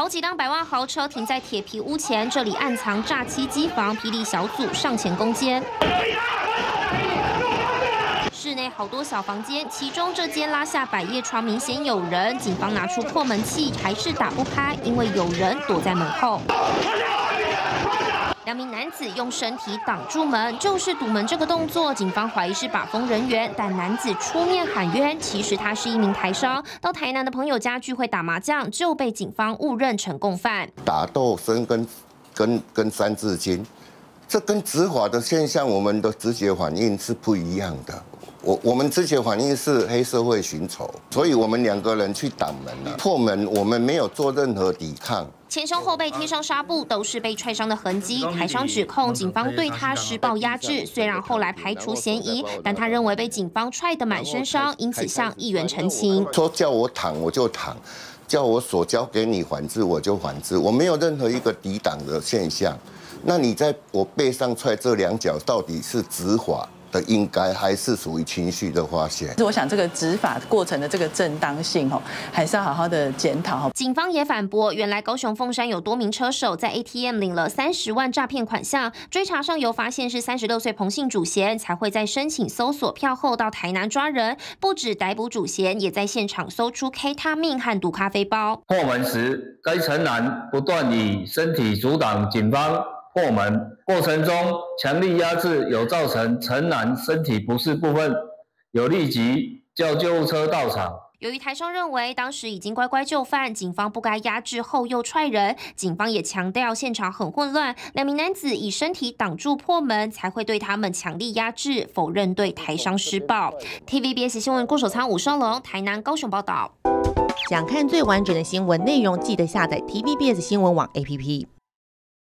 好几辆百万豪车停在铁皮屋前，这里暗藏诈欺机房，霹雳小组上前攻坚。 室内好多小房间，其中这间拉下百叶窗，明显有人。警方拿出破门器，还是打不开，因为有人躲在门后。2名男子用身体挡住门，就是堵门这个动作，警方怀疑是把风人员，但男子出面喊冤，其实他是一名台商，到台南的朋友家聚会打麻将，就被警方误认成共犯。 打斗声跟三字经，这跟执法的现象，我们的直觉反应是不一样的。 我们直觉反应是黑社会寻仇，所以我们2个人去挡门了，破门，我们没有做任何抵抗。 前胸后背贴上纱布，都是被踹伤的痕迹。台商指控警方对他施暴压制，虽然后来排除嫌疑，但他认为被警方踹得满身伤，因此向议员陈情， 说叫我躺我就躺，叫我手交给你还治我就还治，我没有任何一个抵挡的现象。那你在我背上踹这2脚，到底是执法 的应该还是属于情绪的发泄。 我想这个执法过程的这个正当性还是要好好的检讨。 警方也反驳，原来高雄凤山有多名车手在 ATM 领了30万诈骗款项，追查上游发现是36岁彭姓主嫌，才会在申请搜索票后到台南抓人。不止逮捕主嫌，也在现场搜出 K 他命和毒咖啡包。 破门时，该陈男不断以身体阻挡警方 破门过程中，强力压制有造成陈男身体不适部分，有立即叫救护车到场。 由于台商认为当时已经乖乖就范，警方不该压制后又踹人，警方也强调现场很混乱，2名男子以身体挡住破门，才会对他们强力压制，否认对台商施暴。TVBS 新闻郭守仓、吴胜龙，台南、高雄报道。 想看最完整的新闻内容，记得下载 TVBS 新闻网 APP。